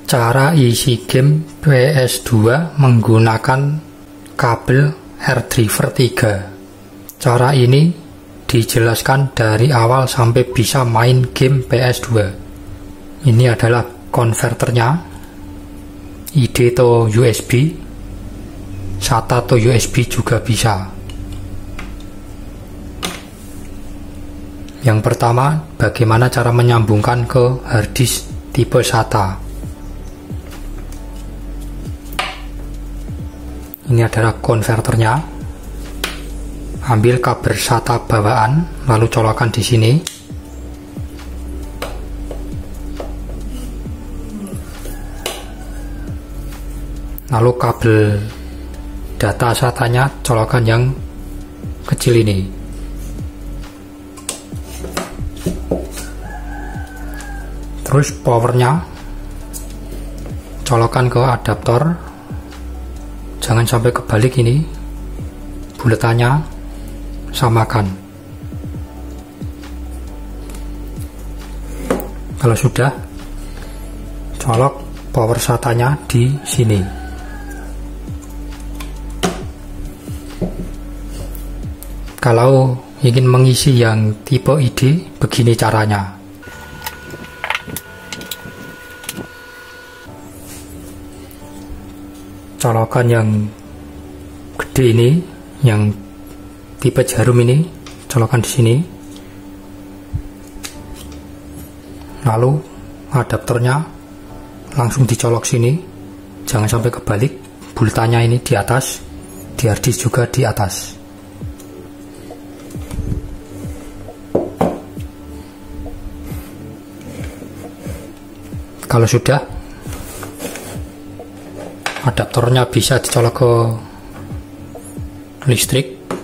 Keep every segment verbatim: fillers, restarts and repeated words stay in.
Cara isi game P S dua menggunakan kabel AirDriver tiga. Cara ini dijelaskan dari awal sampai bisa main game P S dua. Ini adalah konverternya, I D atau U S B, SATA atau U S B juga bisa. Yang pertama, bagaimana cara menyambungkan ke harddisk tipe SATA. Ini adalah konverternya. Ambil kabel SATA bawaan, lalu colokkan di sini. Lalu kabel data SATA-nya colokkan yang kecil ini. Terus powernya colokkan ke adaptor. Jangan sampai kebalik ini, buletannya samakan. Kalau sudah, colok power SATA-nya di sini. Kalau ingin mengisi yang tipe I D, begini caranya. Colokan yang gede ini, yang tipe jarum ini, colokan di sini. Lalu adaptornya langsung dicolok sini. Jangan sampai kebalik. Buletannya ini di atas, di harddisk juga di atas. Kalau sudah, adaptornya bisa dicolok ke listrik.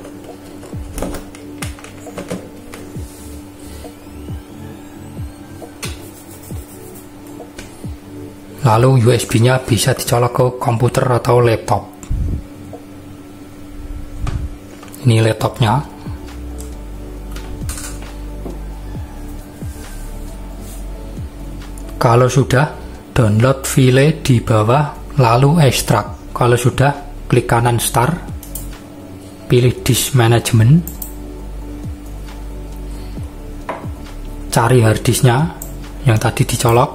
Lalu U S B-nya bisa dicolok ke komputer atau laptop. Ini laptopnya. Kalau sudah, download file di bawah, lalu ekstrak. Kalau sudah, klik kanan start, pilih disk management, cari harddisknya yang tadi dicolok.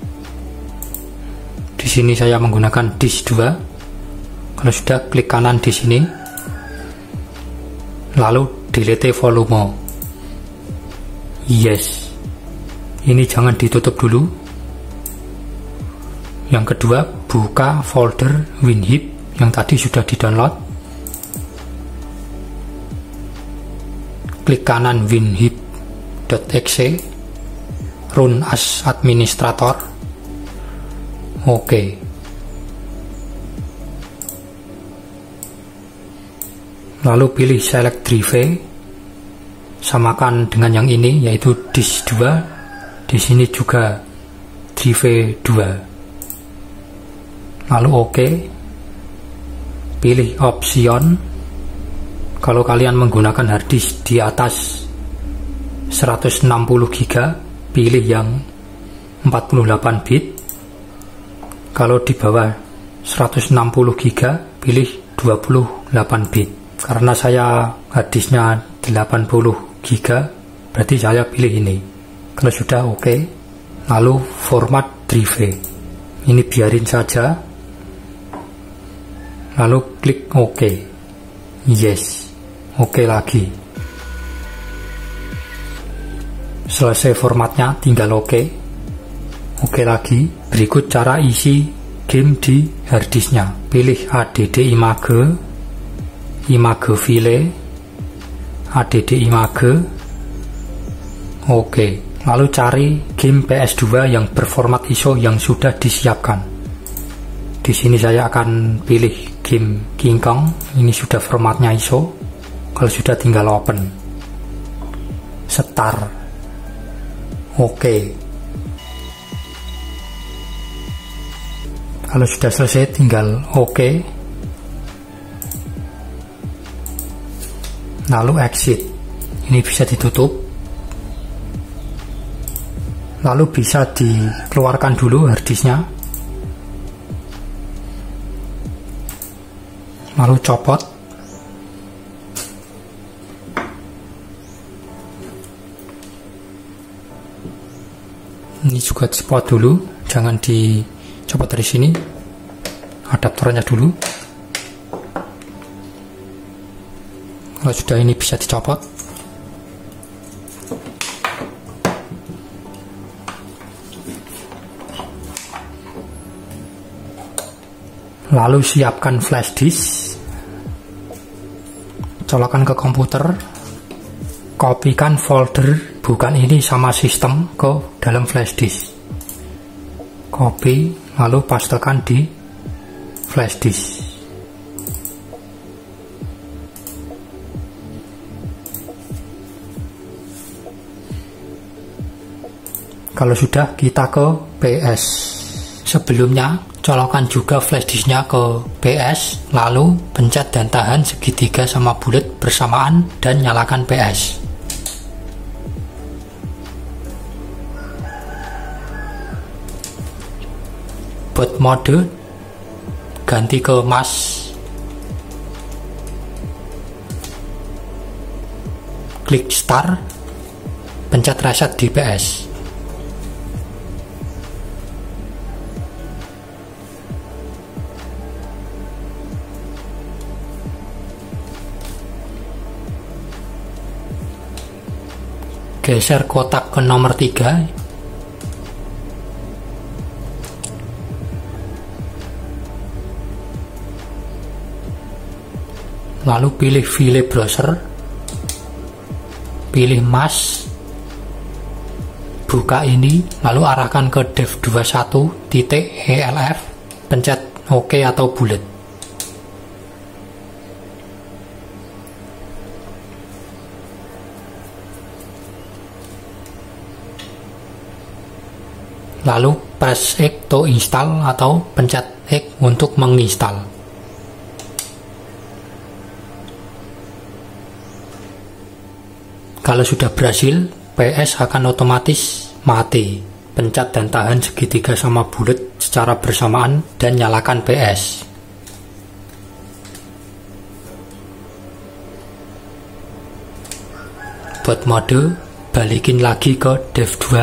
Di sini saya menggunakan disk dua. Kalau sudah, klik kanan di sini, lalu delete volume. Yes. Ini jangan ditutup dulu. Yang kedua, buka folder WinZip yang tadi sudah di-download. Klik kanan winzip.exe, run as administrator. Oke. Lalu pilih select drive, samakan dengan yang ini, yaitu disk dua. Di sini juga drive dua. Lalu oke, pilih option. Kalau kalian menggunakan harddisk di atas seratus enam puluh giga, pilih yang empat puluh delapan bit. Kalau di bawah seratus enam puluh giga, pilih dua puluh delapan bit. Karena saya harddisknya delapan puluh giga, berarti saya pilih ini. Kalau sudah oke, lalu format drive. Ini biarin saja. Lalu klik OK. Yes. Oke lagi. Selesai formatnya, tinggal OK. Oke lagi. Berikut cara isi game di harddisknya. Pilih add image, image file, add image. Oke. Lalu cari game P S dua yang berformat I S O yang sudah disiapkan. Di sini saya akan pilih game King Kong. Ini sudah formatnya I S O. Kalau sudah, tinggal open, start. Oke. Kalau sudah selesai, tinggal oke. Lalu exit. Ini bisa ditutup. Lalu bisa dikeluarkan dulu harddisknya. lalu copot. Ini juga copot dulu, jangan dicopot dari sini, adaptornya dulu. Kalau sudah ini bisa dicopot. Lalu siapkan flash disk, colokkan ke komputer, kopikan folder bukan ini sama sistem ke dalam flash disk, copy lalu pastekan di flash disk. Kalau sudah, kita ke P S. Sebelumnya colokkan juga flash disknya ke P S, lalu pencet dan tahan segitiga sama bulat bersamaan dan nyalakan P S. Boot mode ganti ke mas, klik start, pencet reset di P S. Geser kotak ke nomor tiga. Lalu pilih file browser. Pilih mas. Buka ini, lalu arahkan ke dev dua puluh satu titik E L F. Pencet OK atau bulat. Lalu press X to install atau pencet X untuk menginstal. Kalau sudah berhasil, P S akan otomatis mati. Pencet dan tahan segitiga sama bulat secara bersamaan dan nyalakan P S. Boot mode, balikin lagi ke dev dua.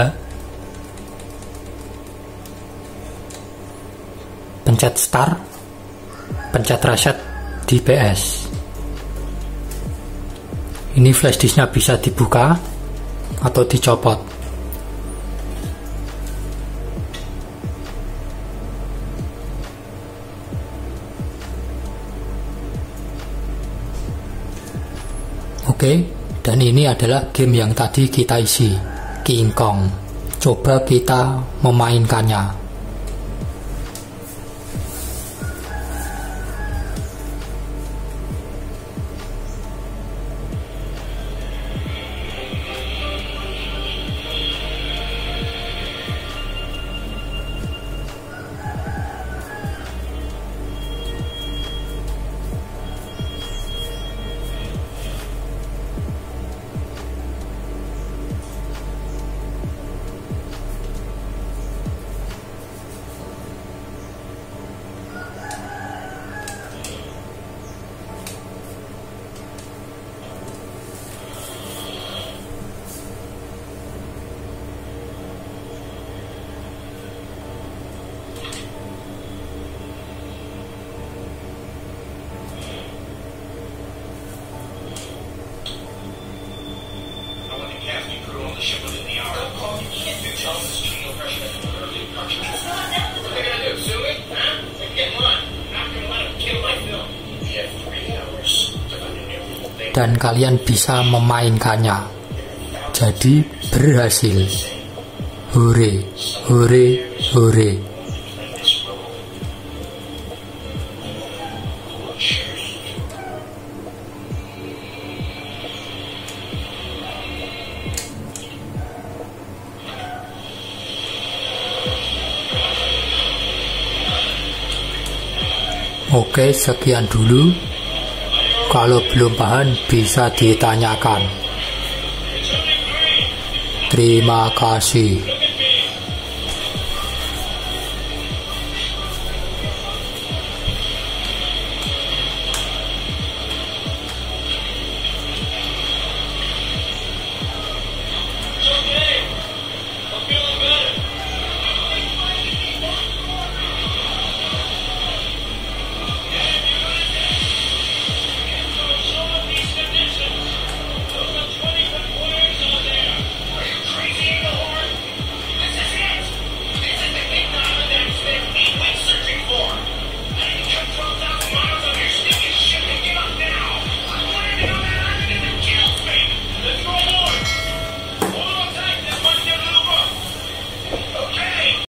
Pencet start, pencet reset di P S. Ini flash disknya bisa dibuka atau dicopot. Oke, dan ini adalah game yang tadi kita isi, King Kong. Coba kita memainkannya. Dan kalian bisa memainkannya. Jadi berhasil. Hore, hore, hore. Oke, sekian dulu. Kalau belum paham bisa ditanyakan. Terima kasih.